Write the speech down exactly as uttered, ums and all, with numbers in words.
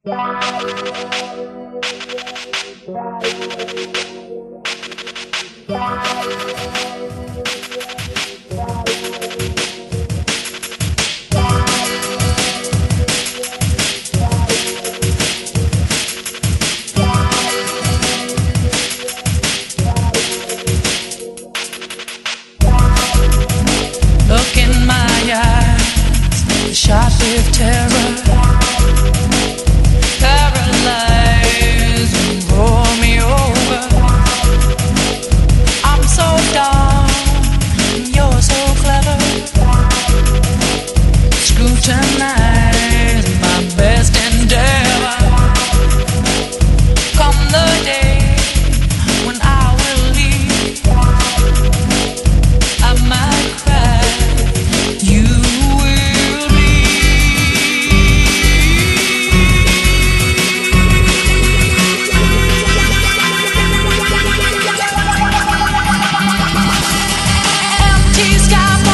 Look in my eyes, shot with terror, paralyze and roll me over. I'm so dumb, and you're so clever. Scrutinize my best endeavor. Come the day when I will leave, I might cry, you will empty sky.